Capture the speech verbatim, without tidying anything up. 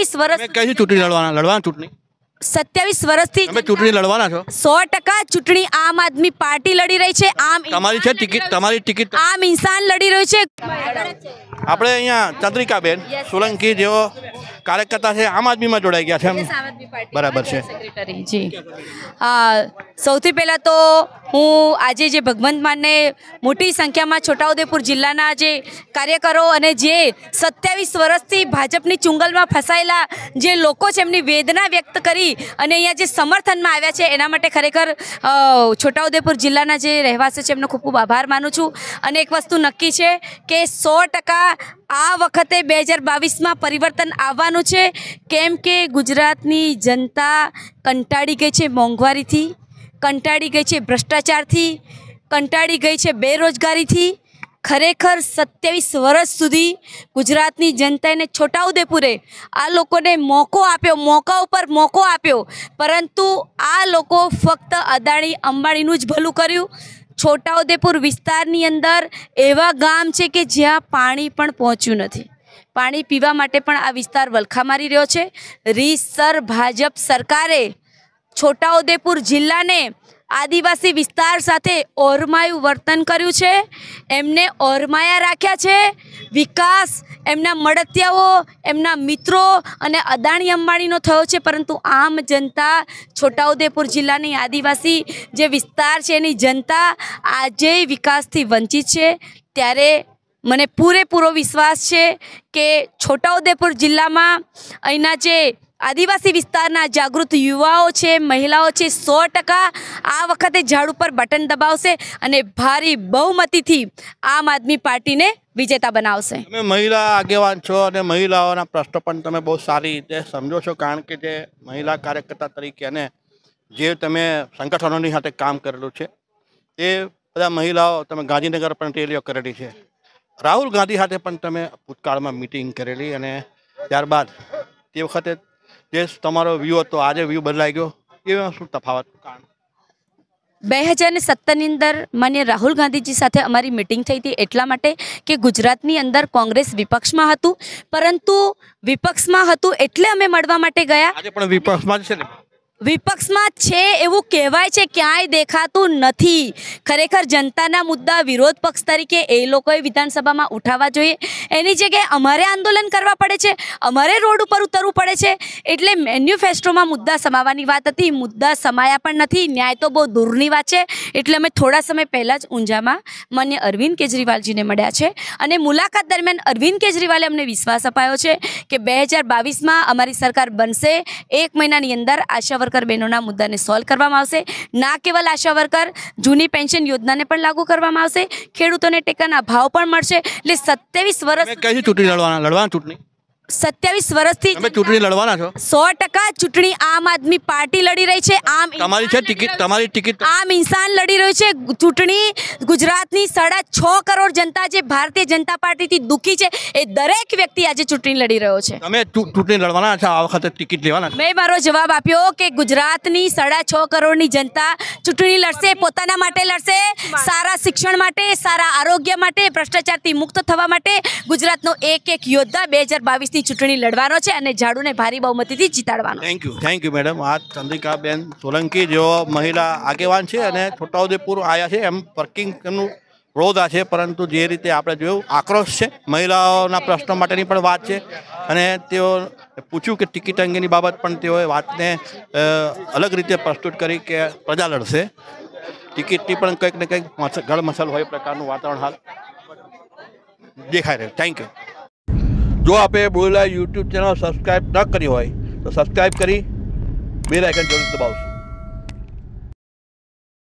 સત્યાવીસ વર્ષ કઈ ચૂંટણી લડવાના લડવાના ચૂંટણી સત્યાવીસ વર્ષથી તમે ચૂંટણી લડવાના છો? સો ટકા ચૂંટણી આમ આદમી પાર્ટી લડી રહી છે. આમ તમારી છે ટિકિટ? તમારી ટિકિટ? આમ ઇન્સાન લડી રહ્યું છે. આપણે અહીંયા ચંદ્રિકાબેન સોલંકી જેઓ કાર્યકર્તા છે આમ આદમીમાં જોડાઈ ગયા છે. બરાબર છે. જી સૌથી પહેલાં તો હું આજે જે ભગવંત માનને મોટી સંખ્યામાં છોટાઉદેપુર જિલ્લાના જે કાર્યકરો અને જે સત્યાવીસ વર્ષથી ભાજપની ચુંગલમાં ફસાયેલા જે લોકો છે એમની વેદના વ્યક્ત કરી અને અહીંયા જે સમર્થનમાં આવ્યા છે એના માટે ખરેખર છોટાઉદેપુર જિલ્લાના જે રહેવાસીઓ છે એમનો ખૂબ ખૂબ આભાર માનું છું. અને એક વસ્તુ નક્કી છે કે સો ટકા આ વખતે બે હજાર બાવીસમાં પરિવર્તન આવવાનું છે. કેમ કે ગુજરાતની જનતા કંટાળી ગઈ છે મોંઘવારીથી, કંટાળી ગઈ છે ભ્રષ્ટાચારથી, કંટાળી ગઈ છે બેરોજગારીથી. ખરેખર સત્યાવીસ વર્ષ સુધી ગુજરાતની જનતાને છોટાઉદેપુરે આ લોકોને મોકો આપ્યો, મોકા ઉપર મોકો આપ્યો, પરંતુ આ લોકો ફક્ત અદાણી અંબાણીનું જ ભલું કર્યું. છોટાઉદેપુર વિસ્તારની અંદર એવા ગામ છે કે જ્યાં પાણી પણ પહોંચ્યું નથી. પાણી પીવા માટે પણ આ વિસ્તાર વલખા મારી રહ્યો છે. રીતસર ભાજપ સરકારે છોટાઉદેપુર જિલ્લાને આદિવાસી વિસ્તાર સાથે ઓરમાયું વર્તન કર્યું છે. એમને ઓરમાયા રાખ્યા છે. વિકાસ એમના મળતિયાઓ, એમના મિત્રો અને અદાણી અંબાણીનો થયો છે, પરંતુ આમ જનતા છોટાઉદેપુર જિલ્લાની આદિવાસી જે વિસ્તાર છે એની જનતા આજે વિકાસથી વંચિત છે. ત્યારે મને પૂરેપૂરો વિશ્વાસ છે કે છોટાઉદેપુર જિલ્લામાં અહીંના જે આદિવાસી વિસ્તારના જાગૃત યુવાઓ છે, મહિલાઓ છે, સો ટકા આ વખતે ઝાડ ઉપર બટન દબાવશે અને ભારી બહુમતીથી આમ આદમી પાર્ટીને વિજેતા બનાવશે. તમે મહિલા આગેવાન છો અને મહિલાઓના પ્રશ્નો પણ તમે બહુ સારી રીતે સમજો છો, કારણ કે જે મહિલા કાર્યકર્તા તરીકે અને જે તમે સંગઠનોની સાથે કામ કરેલું છે એ બધા મહિલાઓ, તમે ગાંધીનગર પણ રેલીઓ કરેલી છે, રાહુલ ગાંધી સાથે પણ તમે ભૂતકાળમાં મિટિંગ કરેલી, અને ત્યારબાદ તે વખતે જે તમારો વ્યૂ હતો આજે વ્યૂ બદલાઈ ગયો, એ શું તફાવત? કારણ બે હજાર ને સત્તરની અંદર માન્ય રાહુલ ગાંધીજી સાથે અમારી મિટિંગ થઈ હતી એટલા માટે કે ગુજરાતની અંદર કોંગ્રેસ વિપક્ષમાં હતું, પરંતુ વિપક્ષમાં હતું એટલે અમે મળવા માટે ગયા. આજે પણ વિપક્ષમાં જ છે ને? વિપક્ષમાં છે એવું કહેવાય છે, ક્યાંય દેખાતું નથી. ખરેખર જનતાના મુદ્દા વિરોધ પક્ષ તરીકે એ લોકોએ વિધાનસભામાં ઉઠાવવા જોઈએ. એની જગ્યાએ અમારે આંદોલન કરવા પડે છે, અમારે રોડ ઉપર ઉતરવું પડે છે. એટલે મેન્યુફેસ્ટોમાં મુદ્દા સમાવવાની વાત હતી, મુદ્દા સમાયા પણ નથી. ન્યાય તો બહુ દૂરની વાત છે. એટલે અમે થોડા સમય પહેલાં જ ઊંઝામાં માન્ય અરવિંદ કેજરીવાલજીને મળ્યા છે અને મુલાકાત દરમિયાન અરવિંદ કેજરીવાલે અમને વિશ્વાસ અપાયો છે કે બે હજાર બાવીસમાં અમારી સરકાર બનશે. એક મહિનાની અંદર આશા વર્કર બહેનોના મુદ્દાને સોલ્વ કરવામાં આવશે. ના કેવલ આશા વર્કર, જૂની પેન્શન યોજનાને પણ લાગુ કરવામાં આવશે. ખેડૂતોને ટેકાના ભાવ પણ મળશે. એટલે સત્યાવીસ વર્ષ કઈ ચૂંટણી લડવાના લડવાના ચૂંટણી સત્યાવીસ વર્ષથી તમે ચૂંટણી લડવાના છો? સો ટકા ચૂંટણી આમ આદમી પાર્ટી લડી રહી છે. આમ તમારી છે ટિકિટ? તમારી ટિકિટ? આમ ઇન્સાન લડી રહ્યું છે. ચૂંટણી ગુજરાતની સાડા છ કરોડ જનતા જે ભારતીય જનતા પાર્ટીથી દુઃખી છે એ દરેક વ્યક્તિ આજે ચૂંટણી લડી રહ્યો છે. તમે ચૂંટણી લડવાના છો? આ વખતે ટિકિટ લેવાના? મેં મારો જવાબ આપ્યો કે ગુજરાતની સાડા છ કરોડની જનતા ચૂંટણી લડશે, પોતાના માટે લડશે, સારા શિક્ષણ માટે, સારા આરોગ્ય માટે, ભ્રષ્ટાચારથી મુક્ત થવા માટે. ગુજરાતનો એક એક યોદ્ધા બે હજાર બાવીસ ની ચૂંટણી લડવાનો છે અને ઝાડુને ભારી બહુમતીથી જીતાડવાનો. Thank you thank you madam. આ ચંદ્રિકાબેન સોલંકી જેઓ મહિલા આગેવાન છે અને છોટાઉદેપુર આવ્યા છે, એમ વર્કિંગનું રોદા છે, પરંતુ જે રીતે આપણે જોયું આક્રોશ છે, મહિલાઓના પ્રશ્નો માટેની પણ વાત છે. અને તેઓ પૂછ્યું કે ટિકિટ અંગેની બાબત પણ તેઓએ વાતને અલગ રીતે પ્રસ્તુત કરી કે પ્રજા લડશે, ટિકિટની પણ કંઈક ને કંઈક ગળમસલ હોય પ્રકારનું વાતાવરણ હાલ દેખાઈ રહ્યું. Thank you. જો આપણે બોલેલા યુટ્યુબ ચેનલ સબસ્ક્રાઈબ ન કરી હોય તો સબસ્ક્રાઈબ કરી બેલ આઇકન જરૂર દબાવશો.